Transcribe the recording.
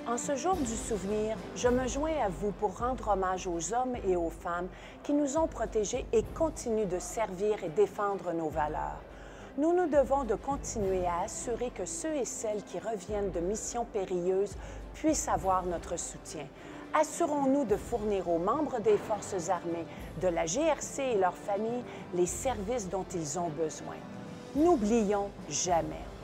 En ce jour du souvenir, je me joins à vous pour rendre hommage aux hommes et aux femmes qui nous ont protégés et continuent de servir et défendre nos valeurs. Nous nous devons de continuer à assurer que ceux et celles qui reviennent de missions périlleuses puissent avoir notre soutien. Assurons-nous de fournir aux membres des Forces armées, de la GRC et leurs familles les services dont ils ont besoin. N'oublions jamais.